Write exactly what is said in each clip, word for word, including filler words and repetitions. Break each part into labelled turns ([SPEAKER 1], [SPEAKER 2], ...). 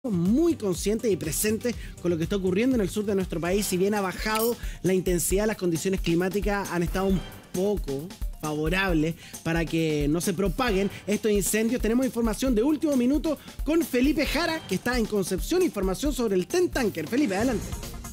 [SPEAKER 1] muy conscientes y presentes con lo que está ocurriendo en el sur de nuestro país. Si bien ha bajado la intensidad, las condiciones climáticas han estado un poco favorables para que no se propaguen estos incendios. Tenemos información de último minuto con Felipe Jara, que está en Concepción. Información sobre el Tentanker. Felipe, adelante.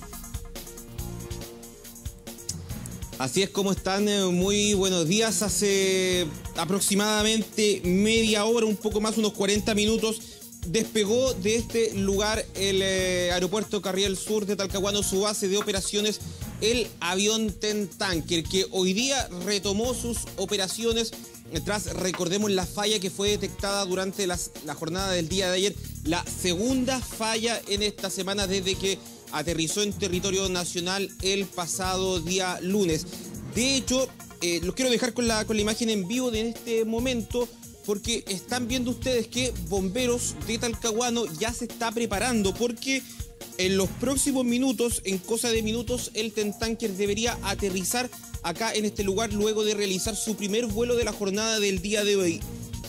[SPEAKER 2] Así es, como están, muy buenos días. Hace aproximadamente media hora, un poco más, unos cuarenta minutos, despegó de este lugar el eh, aeropuerto Carriel Sur de Talcahuano, su base de operaciones, el avión Tentanker, que hoy día retomó sus operaciones tras, recordemos, la falla que fue detectada durante las, la jornada del día de ayer, la segunda falla en esta semana desde que aterrizó en territorio nacional el pasado día lunes. De hecho, eh, los quiero dejar con la, con la imagen en vivo de este momento, porque están viendo ustedes que Bomberos de Talcahuano ya se está preparando, porque en los próximos minutos, en cosa de minutos, el Tentanker debería aterrizar acá en este lugar luego de realizar su primer vuelo de la jornada del día de hoy.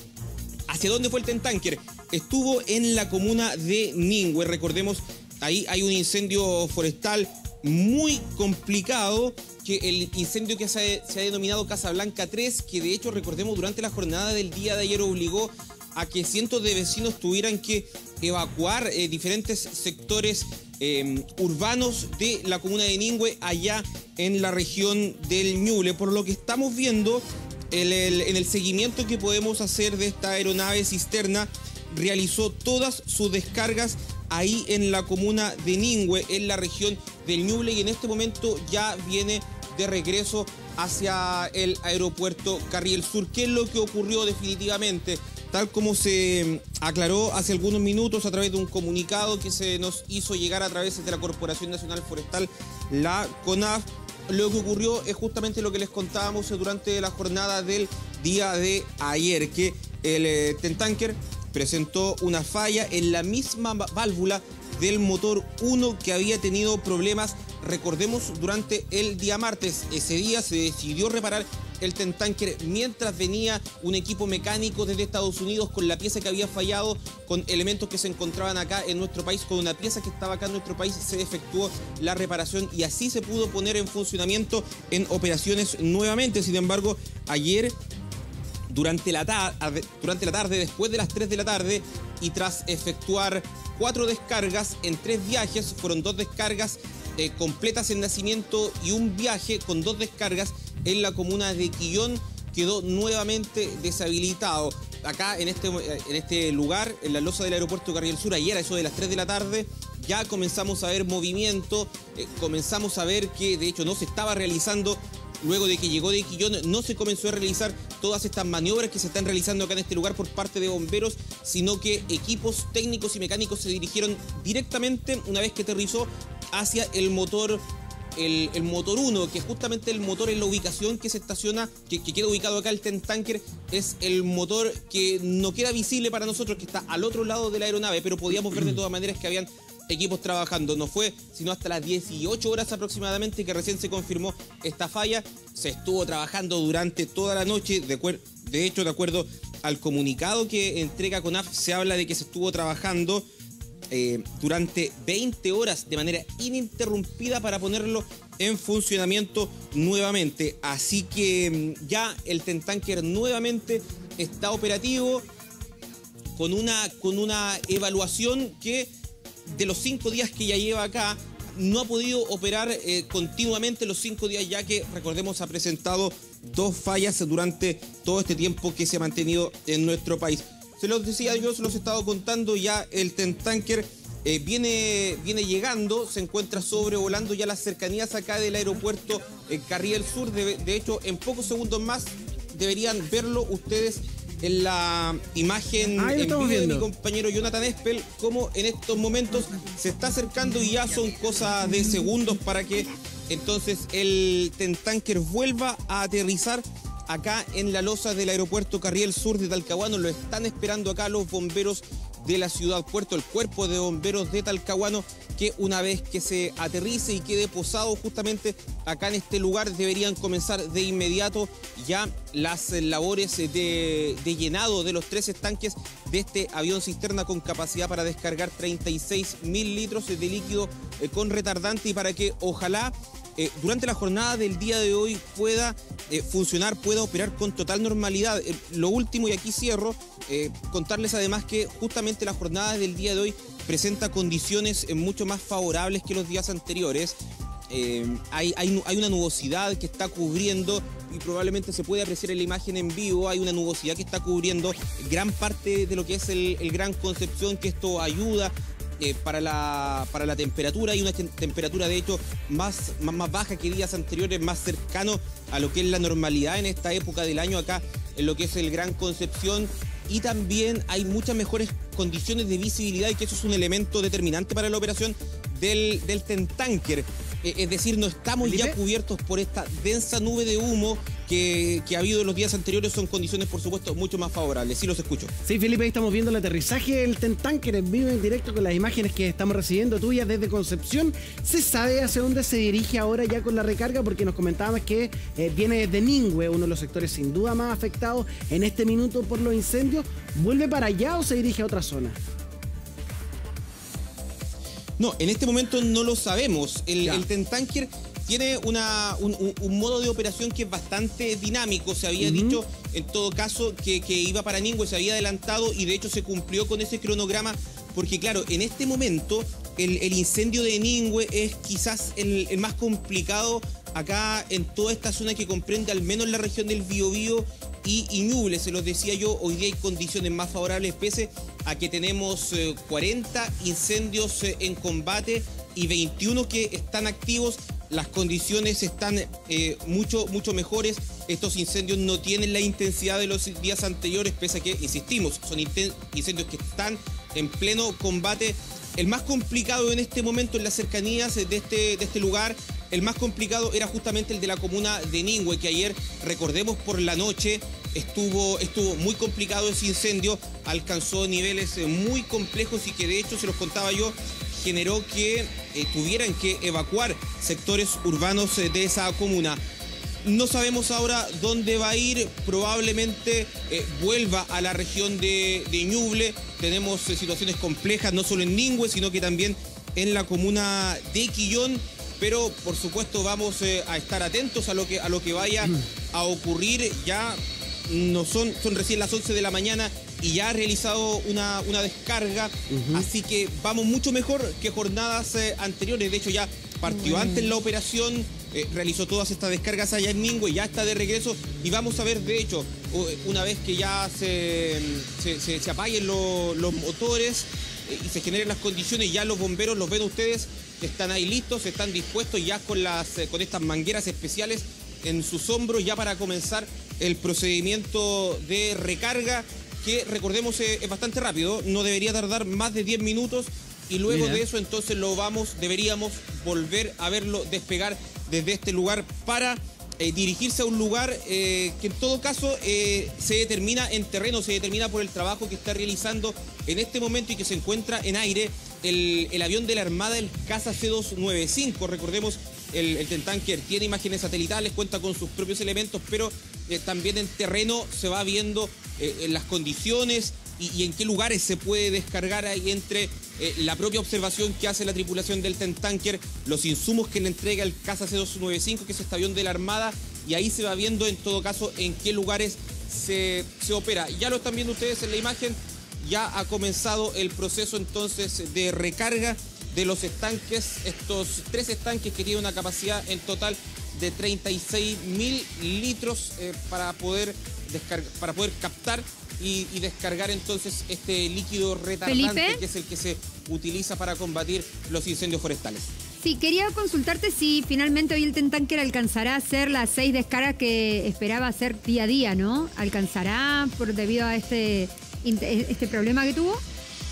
[SPEAKER 2] ¿Hacia dónde fue el Tentanker? Estuvo en la comuna de Ningüe. Recordemos, ahí hay un incendio forestal muy complicado, que el incendio que se ha, se ha denominado Casablanca tres, que de hecho, recordemos, durante la jornada del día de ayer obligó a que cientos de vecinos tuvieran que evacuar eh, diferentes sectores eh, urbanos de la comuna de Ningüe, allá en la región del Ñuble. Por lo que estamos viendo el, el, en el seguimiento que podemos hacer de esta aeronave cisterna, realizó todas sus descargas ahí en la comuna de Ningüe, en la región del Ñuble, y en este momento ya viene de regreso hacia el aeropuerto Carriel Sur. ¿Qué es lo que ocurrió definitivamente? Tal como se aclaró hace algunos minutos a través de un comunicado que se nos hizo llegar a través de la Corporación Nacional Forestal, la CONAF, lo que ocurrió es justamente lo que les contábamos durante la jornada del día de ayer, que el eh, Tentanker presentó una falla en la misma válvula del motor uno que había tenido problemas, recordemos, durante el día martes. Ese día se decidió reparar el Tentanker mientras venía un equipo mecánico desde Estados Unidos con la pieza que había fallado, con elementos que se encontraban acá en nuestro país, con una pieza que estaba acá en nuestro país, se efectuó la reparación y así se pudo poner en funcionamiento en operaciones nuevamente. Sin embargo, ayer, Durante la, tarde, durante la tarde, después de las tres de la tarde, y tras efectuar cuatro descargas en tres viajes, fueron dos descargas eh, completas en Nacimiento y un viaje con dos descargas en la comuna de Quillón, quedó nuevamente deshabilitado. Acá en este, en este lugar, en la losa del aeropuerto Carriel Sur, ayer a eso de las tres de la tarde, ya comenzamos a ver movimiento, eh, comenzamos a ver que de hecho no se estaba realizando. Luego de que llegó de Quillón, no se comenzó a realizar todas estas maniobras que se están realizando acá en este lugar por parte de bomberos, sino que equipos técnicos y mecánicos se dirigieron directamente, una vez que aterrizó, hacia el motor, el, el motor uno, que justamente el motor en la ubicación que se estaciona, que, que queda ubicado acá el Tentanker, es el motor que no queda visible para nosotros, que está al otro lado de la aeronave, pero podíamos ver de todas maneras que habían equipos trabajando. No fue sino hasta las dieciocho horas aproximadamente que recién se confirmó esta falla. Se estuvo trabajando durante toda la noche. De, de hecho, de acuerdo al comunicado que entrega CONAF, se habla de que se estuvo trabajando eh, durante veinte horas de manera ininterrumpida para ponerlo en funcionamiento nuevamente. Así que ya el Tentanker nuevamente está operativo, con una, con una evaluación que, de los cinco días que ya lleva acá, no ha podido operar eh, continuamente los cinco días, ya que, recordemos, ha presentado dos fallas durante todo este tiempo que se ha mantenido en nuestro país. Se los decía yo, se los he estado contando, ya el Tentanker eh, viene, viene llegando, se encuentra sobrevolando ya las cercanías acá del aeropuerto eh, Carriel Sur. De, de hecho, en pocos segundos más deberían verlo ustedes en la imagen
[SPEAKER 1] ah,
[SPEAKER 2] en vivo
[SPEAKER 1] viendo.
[SPEAKER 2] de mi compañero Jonathan Espel, como en estos momentos se está acercando y ya son cosas de segundos para que entonces el Tentanker vuelva a aterrizar acá en la losa del aeropuerto Carriel Sur de Talcahuano. Lo están esperando acá los bomberos de la ciudad puerto, el Cuerpo de Bomberos de Talcahuano, que una vez que se aterrice y quede posado justamente acá en este lugar, deberían comenzar de inmediato ya las labores de, de llenado de los tres estanques de este avión cisterna con capacidad para descargar treinta y seis mil litros de líquido eh, con retardante, y para que ojalá eh, durante la jornada del día de hoy pueda eh, funcionar, pueda operar con total normalidad. Eh, lo último, y aquí cierro, eh, contarles además que justamente la jornada del día de hoy presenta condiciones eh, mucho más favorables que los días anteriores. Eh, hay, hay, hay una nubosidad que está cubriendo, y probablemente se puede apreciar en la imagen en vivo, hay una nubosidad que está cubriendo gran parte de lo que es el, el Gran Concepción, que esto ayuda eh, para, la, para la temperatura. Hay una te temperatura de hecho más, más, más baja que días anteriores, más cercano a lo que es la normalidad en esta época del año acá en lo que es el Gran Concepción. Y también hay muchas mejores condiciones de visibilidad, y que eso es un elemento determinante para la operación del, del Tentanker. Eh, es decir, no estamos ¿Felipe? ya cubiertos por esta densa nube de humo que, que ha habido en los días anteriores. Son condiciones, por supuesto, mucho más favorables. Sí, los escucho.
[SPEAKER 1] Sí, Felipe, ahí estamos viendo el aterrizaje del Tentanker en vivo, en directo, con las imágenes que estamos recibiendo tuyas desde Concepción. ¿Se sabe hacia dónde se dirige ahora ya con la recarga? Porque nos comentabas que eh, viene desde Ningüe, uno de los sectores sin duda más afectados en este minuto por los incendios. ¿Vuelve para allá o se dirige a otra zona?
[SPEAKER 2] No, en este momento no lo sabemos. El, el Tentanker tiene una, un, un, un modo de operación que es bastante dinámico. Se había uh-huh. dicho, en todo caso, que, que iba para Ningüe, se había adelantado, y de hecho se cumplió con ese cronograma, porque claro, en este momento el, el incendio de Ningüe es quizás el, el más complicado acá en toda esta zona que comprende al menos la región del Biobío y, y Ñuble. Se los decía yo, hoy día hay condiciones más favorables, pese a que tenemos eh, cuarenta incendios eh, en combate y veintiuno que están activos. Las condiciones están eh, mucho, mucho mejores. Estos incendios no tienen la intensidad de los días anteriores, pese a que, insistimos, son incendios que están en pleno combate. El más complicado en este momento en las cercanías de este, de este lugar, el más complicado era justamente el de la comuna de Ningüe, que ayer, recordemos, por la noche estuvo, estuvo muy complicado ese incendio, alcanzó niveles muy complejos, y que de hecho, se los contaba yo, generó que eh, tuvieran que evacuar sectores urbanos eh, de esa comuna. No sabemos ahora dónde va a ir, probablemente eh, vuelva a la región de, de Ñuble. Tenemos eh, situaciones complejas, no solo en Ningüe, sino que también en la comuna de Quillón, pero por supuesto vamos eh, a estar atentos a lo que, a lo que vaya a ocurrir. Ya no son, son recién las once de la mañana y ya ha realizado una, una descarga, uh-huh. así que vamos mucho mejor que jornadas eh, anteriores. De hecho, ya partió uh-huh. antes la operación, eh, realizó todas estas descargas allá en Ningüe, ya está de regreso, y vamos a ver, de hecho, una vez que ya se, se, se, se apaguen lo, los motores eh, y se generen las condiciones, ya los bomberos, los ven ustedes, están ahí listos, están dispuestos ya con, las, eh, con estas mangueras especiales en sus hombros, ya para comenzar el procedimiento de recarga, que recordemos eh, es bastante rápido, no debería tardar más de diez minutos, y luego Mira. de eso entonces lo vamos, deberíamos volver a verlo despegar desde este lugar para eh, dirigirse a un lugar eh, que en todo caso eh, se determina en terreno, se determina por el trabajo que está realizando en este momento y que se encuentra en aire el, el avión de la Armada, el Caza C doscientos noventa y cinco. Recordemos, el, el Tentanker tiene imágenes satelitales, cuenta con sus propios elementos, pero eh, también en terreno se va viendo eh, en las condiciones y, y en qué lugares se puede descargar ahí entre eh, la propia observación que hace la tripulación del Tentanker, los insumos que le entrega el Caza C doscientos noventa y cinco, que es este avión de la Armada, y ahí se va viendo en todo caso en qué lugares se, se opera. Ya lo están viendo ustedes en la imagen, ya ha comenzado el proceso entonces de recarga de los estanques, estos tres estanques que tienen una capacidad en total de treinta y seis mil litros eh, para poder descargar, para poder captar y, y descargar entonces este líquido retardante, ¿Felipe? que es el que se utiliza para combatir los incendios forestales.
[SPEAKER 3] Sí, quería consultarte si finalmente hoy el Tentanker alcanzará a hacer las seis descargas que esperaba hacer día a día, ¿no? ¿Alcanzará por debido a este, este problema que tuvo?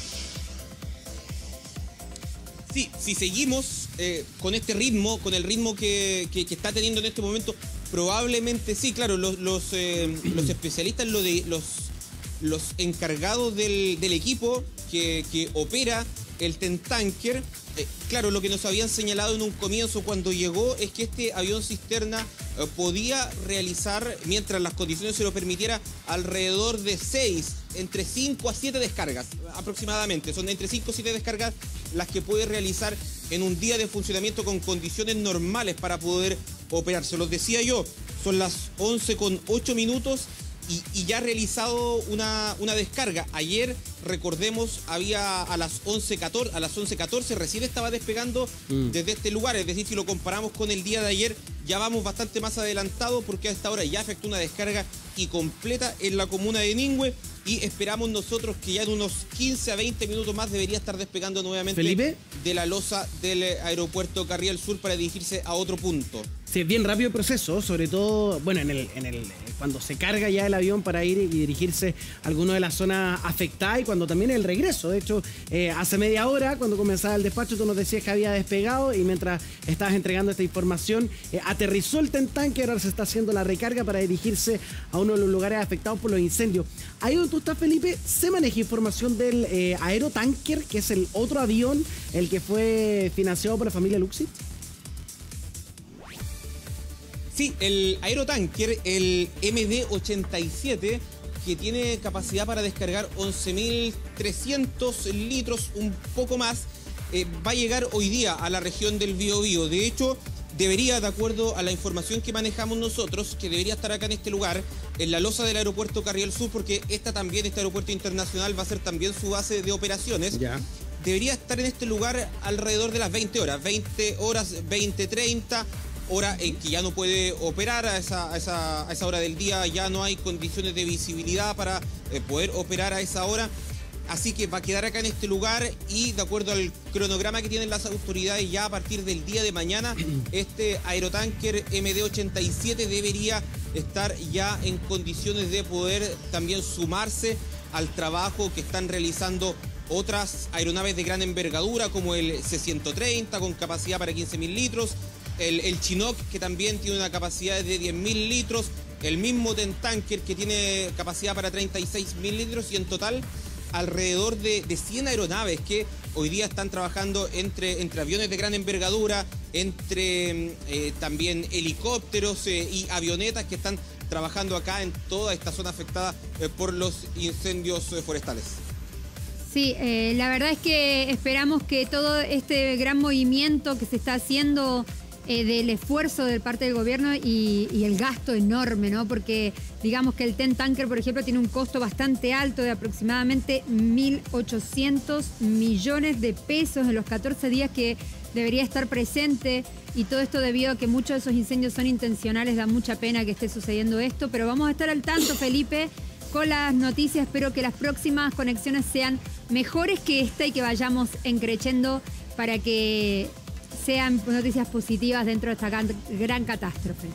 [SPEAKER 2] Sí, si seguimos eh, con este ritmo, con el ritmo que, que, que está teniendo en este momento, probablemente sí. Claro, los, los, eh, los especialistas, lo de, los, los encargados del, del equipo que, que opera el Tentanker. Eh, claro, lo que nos habían señalado en un comienzo cuando llegó es que este avión cisterna eh, podía realizar, mientras las condiciones se lo permitiera, alrededor de seis, entre cinco a siete descargas aproximadamente. Son entre cinco a siete descargas las que puede realizar en un día de funcionamiento con condiciones normales para poder operar. Se los decía yo, son las once con ocho minutos. Y, y ya ha realizado una, una descarga. Ayer, recordemos, había a las once catorce, a las once catorce recién estaba despegando mm. desde este lugar. Es decir, si lo comparamos con el día de ayer, ya vamos bastante más adelantado porque a esta hora ya efectuó una descarga y completa en la comuna de Ningüe. Y esperamos nosotros que ya en unos quince a veinte minutos más debería estar despegando nuevamente
[SPEAKER 1] ¿Felipe?
[SPEAKER 2] de la losa del aeropuerto Carriel Sur para dirigirse a otro punto.
[SPEAKER 1] Sí, es bien rápido el proceso, sobre todo, bueno, en el, en el cuando se carga ya el avión para ir y dirigirse a alguna de las zonas afectadas y cuando también el regreso. De hecho, eh, hace media hora, cuando comenzaba el despacho, tú nos decías que había despegado y mientras estabas entregando esta información, eh, aterrizó el Tentanker, ahora se está haciendo la recarga para dirigirse a uno de los lugares afectados por los incendios. Ahí donde tú estás, Felipe, se maneja información del eh, Aerotanker, que es el otro avión, el que fue financiado por la familia Luxit.
[SPEAKER 2] Sí, el Aerotanker, el M D ochenta y siete, que tiene capacidad para descargar once mil trescientos litros, un poco más, eh, va a llegar hoy día a la región del Biobío. De hecho, debería, de acuerdo a la información que manejamos nosotros, que debería estar acá en este lugar, en la losa del aeropuerto Carriel Sur, porque esta también, este aeropuerto internacional, va a ser también su base de operaciones. Ya. Debería estar en este lugar alrededor de las veinte horas, veinte horas, veinte treinta, hora en que ya no puede operar a esa, a esa, a esa hora del día, ya no hay condiciones de visibilidad para eh, poder operar a esa hora. Así que va a quedar acá en este lugar y de acuerdo al cronograma que tienen las autoridades, ya a partir del día de mañana, este Aerotanker M D ochenta y siete debería estar ya en condiciones de poder también sumarse al trabajo que están realizando otras aeronaves de gran envergadura como el C ciento treinta con capacidad para quince mil litros, el, el Chinook que también tiene una capacidad de diez mil litros, el mismo Tentanker que tiene capacidad para treinta y seis mil litros y en total alrededor de, de cien aeronaves que hoy día están trabajando entre, entre aviones de gran envergadura, entre eh, también helicópteros eh, y avionetas que están trabajando acá en toda esta zona afectada eh, por los incendios eh, forestales.
[SPEAKER 3] Sí, eh, la verdad es que esperamos que todo este gran movimiento que se está haciendo eh, del esfuerzo de parte del gobierno y, y el gasto enorme, ¿no? Porque digamos que el Tentanker, por ejemplo, tiene un costo bastante alto de aproximadamente mil ochocientos millones de pesos en los catorce días que debería estar presente, y todo esto debido a que muchos de esos incendios son intencionales. Da mucha pena que esté sucediendo esto, pero vamos a estar al tanto, Felipe, con las noticias. Espero que las próximas conexiones sean mejores que esta y que vayamos encrechendo para que sean noticias positivas dentro de esta gran, gran catástrofe.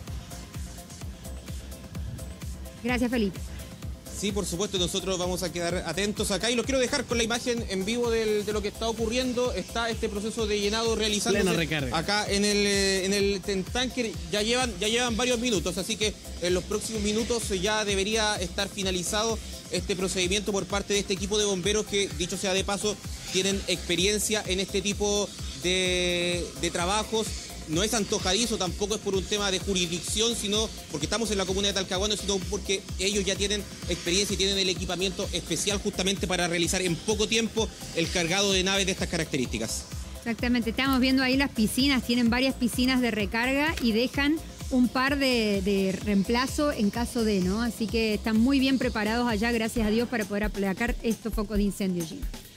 [SPEAKER 3] Gracias, Felipe.
[SPEAKER 2] Sí, por supuesto, nosotros vamos a quedar atentos acá y los quiero dejar con la imagen en vivo del, de lo que está ocurriendo. Está este proceso de llenado realizándose acá en el, en el Tentanker. Ya llevan, ya llevan varios minutos, así que en los próximos minutos ya debería estar finalizado este procedimiento por parte de este equipo de bomberos que, dicho sea de paso, tienen experiencia en este tipo de, de trabajos. No es antojadizo, tampoco es por un tema de jurisdicción, sino porque estamos en la comuna de Talcahuano, sino porque ellos ya tienen experiencia y tienen el equipamiento especial justamente para realizar en poco tiempo el cargado de naves de estas características.
[SPEAKER 3] Exactamente, estamos viendo ahí las piscinas, tienen varias piscinas de recarga y dejan un par de, de reemplazo en caso de, ¿no? Así que están muy bien preparados allá, gracias a Dios, para poder aplacar estos focos de incendio, Gina.